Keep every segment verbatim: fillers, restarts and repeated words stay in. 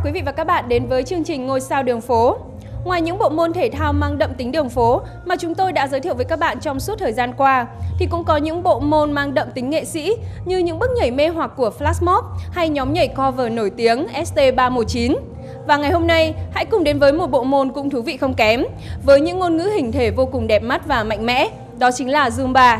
quý vị và các bạn đến với chương trình Ngôi sao đường phố. Ngoài những bộ môn thể thao mang đậm tính đường phố mà chúng tôi đã giới thiệu với các bạn trong suốt thời gian qua, thì cũng có những bộ môn mang đậm tính nghệ sĩ như những bước nhảy mê hoặc của Flash Mob hay nhóm nhảy cover nổi tiếng S T ba một chín. Và ngày hôm nay, hãy cùng đến với một bộ môn cũng thú vị không kém, với những ngôn ngữ hình thể vô cùng đẹp mắt và mạnh mẽ, đó chính là Zumba.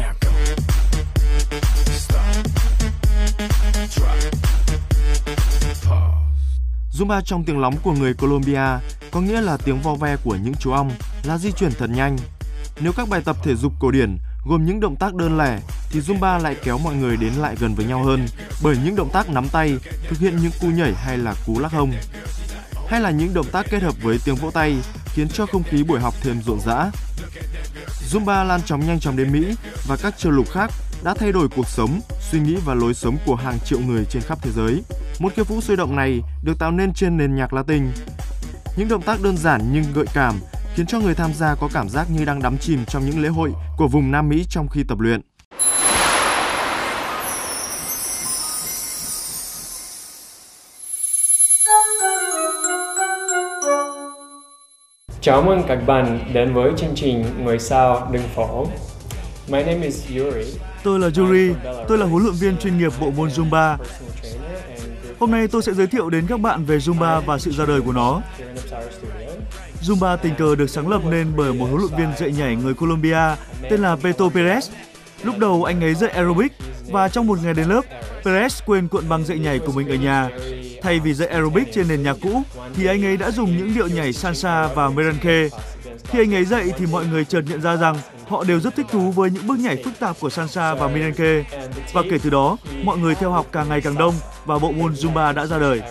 Zumba trong tiếng lóng của người Colombia có nghĩa là tiếng vo ve của những chú ong, là di chuyển thật nhanh. Nếu các bài tập thể dục cổ điển gồm những động tác đơn lẻ, thì Zumba lại kéo mọi người đến lại gần với nhau hơn bởi những động tác nắm tay, thực hiện những cú nhảy hay là cú lắc hông. Hay là những động tác kết hợp với tiếng vỗ tay khiến cho không khí buổi học thêm rộn rã. Zumba lan chóng nhanh chóng đến Mỹ và các châu lục khác đã thay đổi cuộc sống, suy nghĩ và lối sống của hàng triệu người trên khắp thế giới. Một khiêu vũ sôi động này được tạo nên trên nền nhạc Latin. Những động tác đơn giản nhưng gợi cảm khiến cho người tham gia có cảm giác như đang đắm chìm trong những lễ hội của vùng Nam Mỹ trong khi tập luyện. Chào mừng các bạn đến với chương trình Ngôi sao đường phố. My name is Yuri. Tôi là Yuri, tôi là huấn luyện viên chuyên nghiệp bộ môn Zumba. Hôm nay tôi sẽ giới thiệu đến các bạn về Zumba và sự ra đời của nó. Zumba tình cờ được sáng lập nên bởi một huấn luyện viên dạy nhảy người Colombia tên là Beto Perez. Lúc đầu anh ấy dạy aerobic và trong một ngày đến lớp, Perez quên cuộn băng dạy nhảy của mình ở nhà. Thay vì dạy aerobic trên nền nhạc cũ, thì anh ấy đã dùng những điệu nhảy salsa và merengue. Khi anh ấy dạy thì mọi người chợt nhận ra rằng họ đều rất thích thú với những bước nhảy phức tạp của salsa và merengue. Và kể từ đó, mọi người theo học càng ngày càng đông và bộ môn Zumba đã ra đời.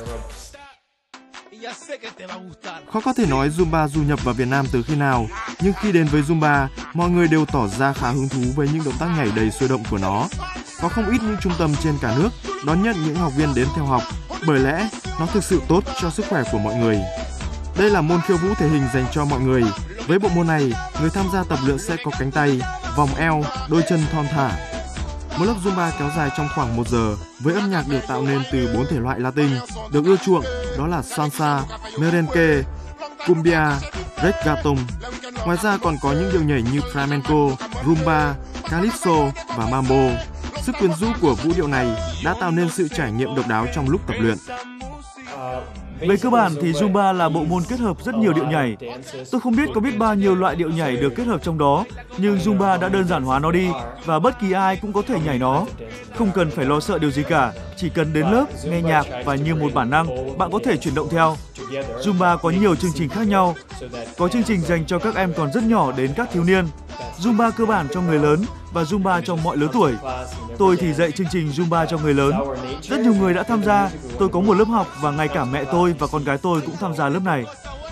Khó có thể nói Zumba du nhập vào Việt Nam từ khi nào, nhưng khi đến với Zumba, mọi người đều tỏ ra khá hứng thú với những động tác nhảy đầy sôi động của nó. Có không ít những trung tâm trên cả nước đón nhận những học viên đến theo học, bởi lẽ nó thực sự tốt cho sức khỏe của mọi người. Đây là môn khiêu vũ thể hình dành cho mọi người. Với bộ môn này, người tham gia tập luyện sẽ có cánh tay, vòng eo, đôi chân thon thả. Một lớp Zumba kéo dài trong khoảng một giờ với âm nhạc được tạo nên từ bốn thể loại Latin được ưa chuộng, đó là salsa, merengue, cumbia, reggaeton. Ngoài ra còn có những điệu nhảy như flamenco, rumba, calypso và mambo. Sức quyến rũ của vũ điệu này đã tạo nên sự trải nghiệm độc đáo trong lúc tập luyện. Về cơ bản thì Zumba là bộ môn kết hợp rất nhiều điệu nhảy. Tôi không biết có biết bao nhiêu loại điệu nhảy được kết hợp trong đó, nhưng Zumba đã đơn giản hóa nó đi và bất kỳ ai cũng có thể nhảy nó. Không cần phải lo sợ điều gì cả, chỉ cần đến lớp, nghe nhạc và như một bản năng, bạn có thể chuyển động theo. Zumba có nhiều chương trình khác nhau. Có chương trình dành cho các em còn rất nhỏ đến các thiếu niên, Zumba cơ bản cho người lớn và Zumba cho mọi lứa tuổi. Tôi thì dạy chương trình Zumba cho người lớn. Rất nhiều người đã tham gia. Tôi có một lớp học và ngay cả mẹ tôi và con gái tôi cũng tham gia lớp này.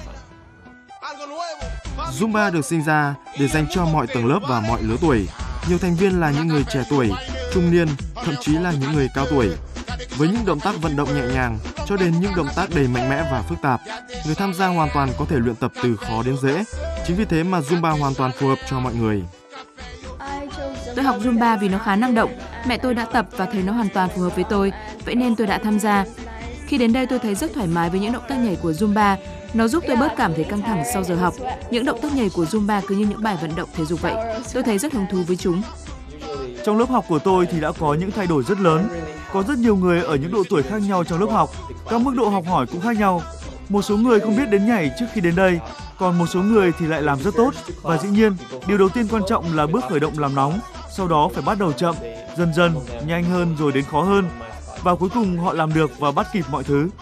Zumba được sinh ra để dành cho mọi tầng lớp và mọi lứa tuổi. Nhiều thành viên là những người trẻ tuổi, trung niên, thậm chí là những người cao tuổi. Với những động tác vận động nhẹ nhàng cho đến những động tác đầy mạnh mẽ và phức tạp, người tham gia hoàn toàn có thể luyện tập từ khó đến dễ. Chính vì thế mà Zumba hoàn toàn phù hợp cho mọi người. Tôi học Zumba vì nó khá năng động. Mẹ tôi đã tập và thấy nó hoàn toàn phù hợp với tôi, vậy nên tôi đã tham gia. Khi đến đây tôi thấy rất thoải mái với những động tác nhảy của Zumba. Nó giúp tôi bớt cảm thấy căng thẳng sau giờ học. Những động tác nhảy của Zumba cứ như những bài vận động thể dục vậy. Tôi thấy rất hứng thú với chúng. Trong lớp học của tôi thì đã có những thay đổi rất lớn. Có rất nhiều người ở những độ tuổi khác nhau trong lớp học. Các mức độ học hỏi cũng khác nhau. Một số người không biết đến nhảy trước khi đến đây, còn một số người thì lại làm rất tốt. Và dĩ nhiên, điều đầu tiên quan trọng là bước khởi động làm nóng. Sau đó phải bắt đầu chậm, dần dần, nhanh hơn rồi đến khó hơn. Và cuối cùng họ làm được và bắt kịp mọi thứ.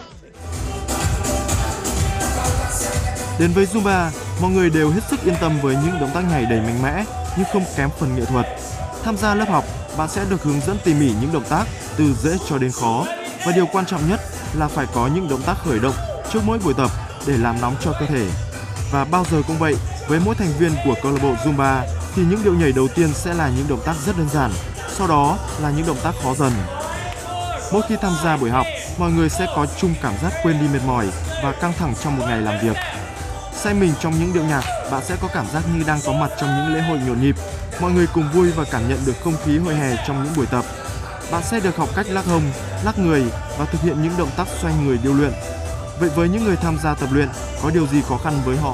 Đến với Zumba, mọi người đều hết sức yên tâm với những động tác nhảy đầy mạnh mẽ nhưng không kém phần nghệ thuật. Tham gia lớp học, bạn sẽ được hướng dẫn tỉ mỉ những động tác từ dễ cho đến khó. Và điều quan trọng nhất là phải có những động tác khởi động trước mỗi buổi tập để làm nóng cho cơ thể. Và bao giờ cũng vậy, với mỗi thành viên của câu lạc bộ Zumba thì những điệu nhảy đầu tiên sẽ là những động tác rất đơn giản, sau đó là những động tác khó dần. Mỗi khi tham gia buổi học, mọi người sẽ có chung cảm giác quên đi mệt mỏi và căng thẳng trong một ngày làm việc. Say mình trong những điệu nhạc, bạn sẽ có cảm giác như đang có mặt trong những lễ hội nhộn nhịp. Mọi người cùng vui và cảm nhận được không khí hội hè trong những buổi tập. Bạn sẽ được học cách lắc hông, lắc người và thực hiện những động tác xoay người điêu luyện. Vậy với những người tham gia tập luyện, có điều gì khó khăn với họ?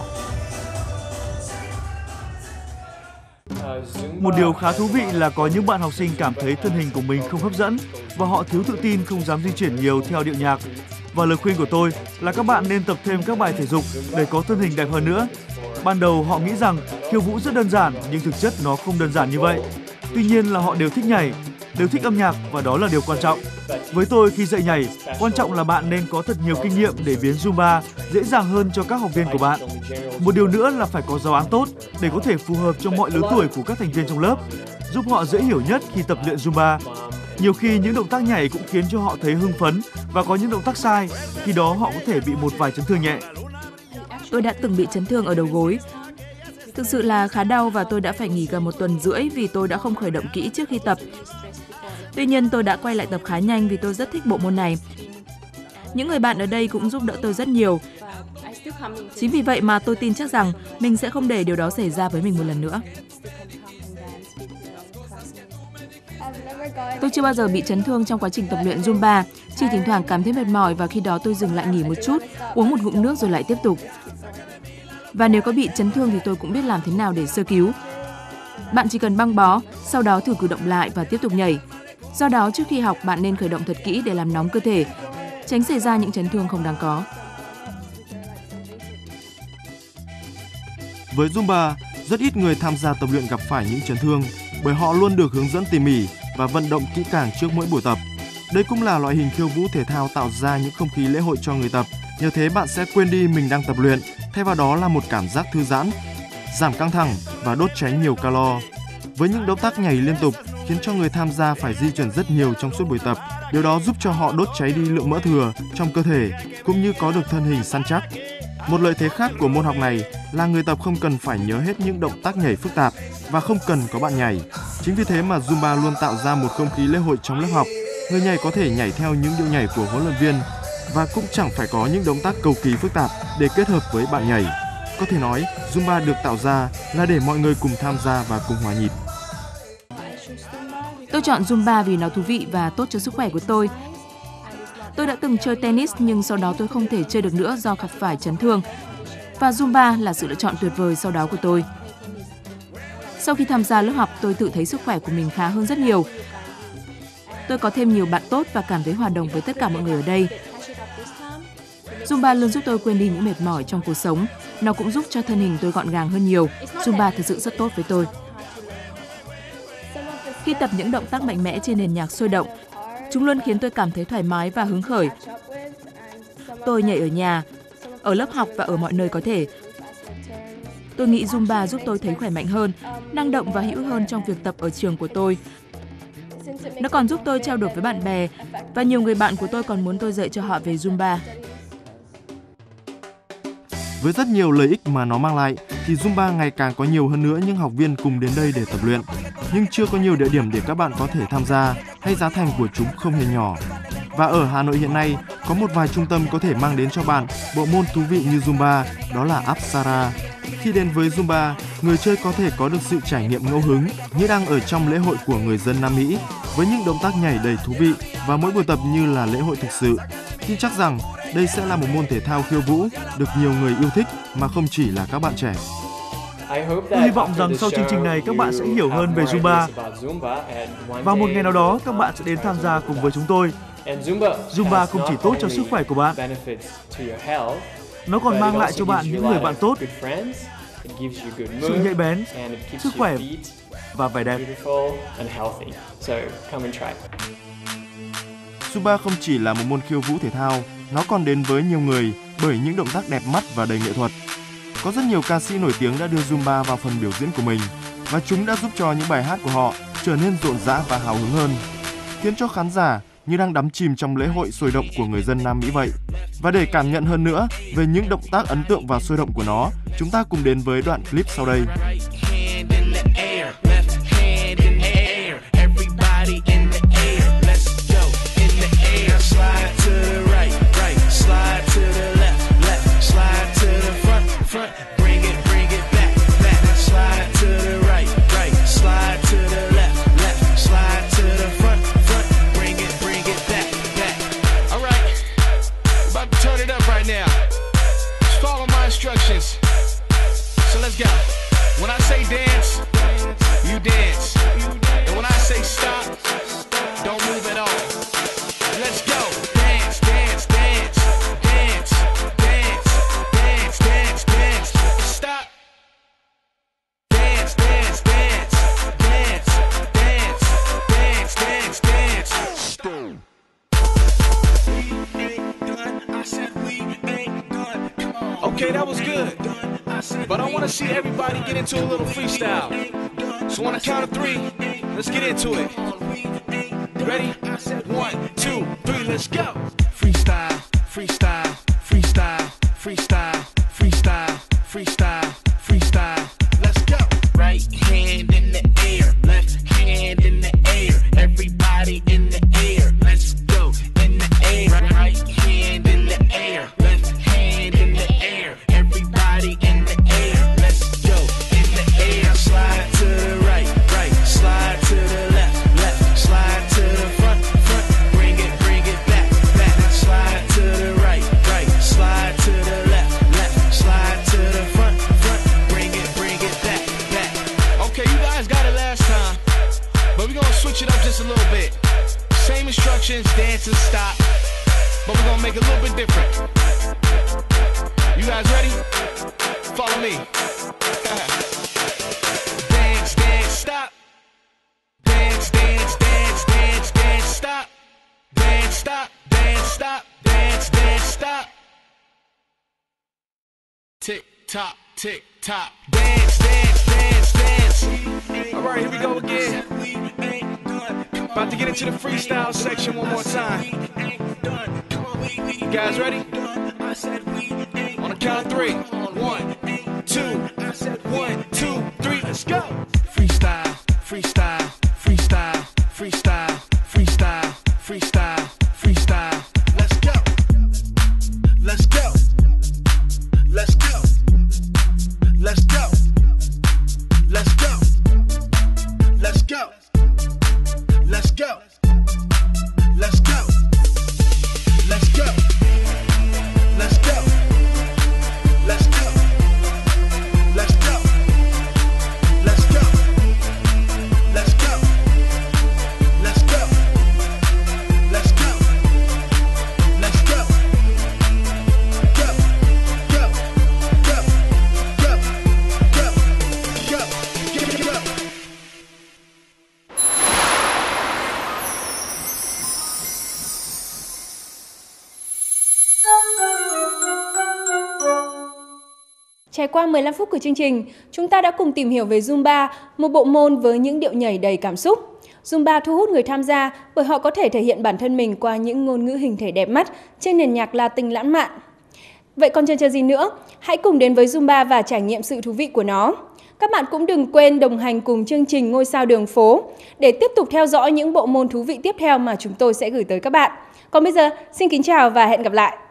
Một điều khá thú vị là có những bạn học sinh cảm thấy thân hình của mình không hấp dẫn và họ thiếu tự tin, không dám di chuyển nhiều theo điệu nhạc. Và lời khuyên của tôi là các bạn nên tập thêm các bài thể dục để có thân hình đẹp hơn nữa. Ban đầu họ nghĩ rằng khiêu vũ rất đơn giản nhưng thực chất nó không đơn giản như vậy. Tuy nhiên là họ đều thích nhảy, đều thích âm nhạc và đó là điều quan trọng. Với tôi khi dạy nhảy, quan trọng là bạn nên có thật nhiều kinh nghiệm để biến Zumba dễ dàng hơn cho các học viên của bạn. Một điều nữa là phải có giáo án tốt để có thể phù hợp cho mọi lứa tuổi của các thành viên trong lớp, giúp họ dễ hiểu nhất khi tập luyện Zumba. Nhiều khi những động tác nhảy cũng khiến cho họ thấy hưng phấn và có những động tác sai, khi đó họ có thể bị một vài chấn thương nhẹ. Tôi đã từng bị chấn thương ở đầu gối. Thực sự là khá đau và tôi đã phải nghỉ gần một tuần rưỡi vì tôi đã không khởi động kỹ trước khi tập. Tuy nhiên tôi đã quay lại tập khá nhanh vì tôi rất thích bộ môn này. Những người bạn ở đây cũng giúp đỡ tôi rất nhiều. Chính vì vậy mà tôi tin chắc rằng mình sẽ không để điều đó xảy ra với mình một lần nữa. Tôi chưa bao giờ bị chấn thương trong quá trình tập luyện Zumba, chỉ thỉnh thoảng cảm thấy mệt mỏi và khi đó tôi dừng lại nghỉ một chút, uống một ngụm nước rồi lại tiếp tục. Và nếu có bị chấn thương thì tôi cũng biết làm thế nào để sơ cứu. Bạn chỉ cần băng bó, sau đó thử cử động lại và tiếp tục nhảy. Do đó, trước khi học, bạn nên khởi động thật kỹ để làm nóng cơ thể, tránh xảy ra những chấn thương không đáng có. Với Zumba, rất ít người tham gia tập luyện gặp phải những chấn thương bởi họ luôn được hướng dẫn tỉ mỉ và vận động kỹ càng trước mỗi buổi tập. Đây cũng là loại hình khiêu vũ thể thao tạo ra những không khí lễ hội cho người tập. Nhờ thế bạn sẽ quên đi mình đang tập luyện, thay vào đó là một cảm giác thư giãn, giảm căng thẳng và đốt cháy nhiều calo. Với những động tác nhảy liên tục khiến cho người tham gia phải di chuyển rất nhiều trong suốt buổi tập. Điều đó giúp cho họ đốt cháy đi lượng mỡ thừa trong cơ thể cũng như có được thân hình săn chắc. Một lợi thế khác của môn học này là người tập không cần phải nhớ hết những động tác nhảy phức tạp và không cần có bạn nhảy. Chính vì thế mà Zumba luôn tạo ra một không khí lễ hội trong lớp học. Người nhảy có thể nhảy theo những điệu nhảy của huấn luyện viên và cũng chẳng phải có những động tác cầu kỳ phức tạp để kết hợp với bạn nhảy. Có thể nói, Zumba được tạo ra là để mọi người cùng tham gia và cùng hòa nhịp. Tôi chọn Zumba vì nó thú vị và tốt cho sức khỏe của tôi. Tôi đã từng chơi tennis nhưng sau đó tôi không thể chơi được nữa do gặp phải chấn thương. Và Zumba là sự lựa chọn tuyệt vời sau đó của tôi. Sau khi tham gia lớp học, tôi tự thấy sức khỏe của mình khá hơn rất nhiều. Tôi có thêm nhiều bạn tốt và cảm thấy hòa đồng với tất cả mọi người ở đây. Zumba luôn giúp tôi quên đi những mệt mỏi trong cuộc sống. Nó cũng giúp cho thân hình tôi gọn gàng hơn nhiều. Zumba thực sự rất tốt với tôi. Khi tập những động tác mạnh mẽ trên nền nhạc sôi động, chúng luôn khiến tôi cảm thấy thoải mái và hứng khởi. Tôi nhảy ở nhà, ở lớp học và ở mọi nơi có thể. Tôi nghĩ Zumba giúp tôi thấy khỏe mạnh hơn, năng động và hữu hơn trong việc tập ở trường của tôi. Nó còn giúp tôi trao đổi với bạn bè và nhiều người bạn của tôi còn muốn tôi dạy cho họ về Zumba. Với rất nhiều lợi ích mà nó mang lại thì Zumba ngày càng có nhiều hơn nữa những học viên cùng đến đây để tập luyện. Nhưng chưa có nhiều địa điểm để các bạn có thể tham gia hay giá thành của chúng không hề nhỏ. Và ở Hà Nội hiện nay có một vài trung tâm có thể mang đến cho bạn bộ môn thú vị như Zumba, đó là Apsara. Khi đến với Zumba, người chơi có thể có được sự trải nghiệm ngẫu hứng như đang ở trong lễ hội của người dân Nam Mỹ với những động tác nhảy đầy thú vị và mỗi buổi tập như là lễ hội thực sự. Tin chắc rằng đây sẽ là một môn thể thao khiêu vũ được nhiều người yêu thích mà không chỉ là các bạn trẻ. Tôi hy vọng rằng sau chương trình này các bạn sẽ hiểu hơn về Zumba và một ngày nào đó các bạn sẽ đến tham gia cùng với chúng tôi. Zumba không chỉ tốt cho sức khỏe của bạn, nó còn mang lại cho bạn những người bạn tốt, sự nhạy bén, sức khỏe và vẻ đẹp. Zumba không chỉ là một môn khiêu vũ thể thao, nó còn đến với nhiều người bởi những động tác đẹp mắt và đầy nghệ thuật. Có rất nhiều ca sĩ nổi tiếng đã đưa Zumba vào phần biểu diễn của mình và chúng đã giúp cho những bài hát của họ trở nên rộn rã và hào hứng hơn, khiến cho khán giả như đang đắm chìm trong lễ hội sôi động của người dân Nam Mỹ vậy. Và để cảm nhận hơn nữa về những động tác ấn tượng và sôi động của nó, chúng ta cùng đến với đoạn clip sau đây. Turn it up right now. Okay, that was good. But I want to see everybody get into a little freestyle. So on the count of three, let's get into it. Ready? One, two, three, let's go. Freestyle, freestyle, freestyle, freestyle, freestyle, freestyle, freestyle. Let's go. Right hand in the air, left hand in the air. Everybody in the air. Let's go in the air. Right hand in the air, left hand in the air. Everybody in the air. Let's go in the air. Slide to the right, right. Slide to the left, left. Slide to the front, front. Bring it, bring it back, back. Slide to the right, right. Slide to the left, left. Slide to the front, front. Bring it, bring it back, back. Okay, you guys got it last time, but we're gonna switch it up just a little bit. Same instructions, dance and stop, but we're gonna make it a little bit different. You guys ready? Follow me. Dance, dance, stop. Dance, dance, dance, dance, dance, stop. Dance, stop, dance, stop, dance, dance, stop. Tick, tock, tick, tock. Dance, dance, dance, dance. All right, here we go again. About to get into the freestyle section one more time. You guys ready? On the count of three. One, two, one, two, three, let's go. Freestyle, freestyle, freestyle, freestyle, freestyle, freestyle, freestyle. Let's go. Let's go. Let's go. Let's go. Let's go. Let's go. Let's go. Let's go. Let's go. Let's go. Let's go. Let's go. Let's go. Let's go. Let's go. Let's go. Let's go. Go. Go. Go. Go. Go. Go. Go. Go. Trải qua mười lăm phút của chương trình, chúng ta đã cùng tìm hiểu về Zumba, một bộ môn với những điệu nhảy đầy cảm xúc. Zumba thu hút người tham gia bởi họ có thể thể hiện bản thân mình qua những ngôn ngữ hình thể đẹp mắt trên nền nhạc Latin lãng mạn. Vậy còn chần chờ gì nữa? Hãy cùng đến với Zumba và trải nghiệm sự thú vị của nó. Các bạn cũng đừng quên đồng hành cùng chương trình Ngôi sao đường phố để tiếp tục theo dõi những bộ môn thú vị tiếp theo mà chúng tôi sẽ gửi tới các bạn. Còn bây giờ, xin kính chào và hẹn gặp lại!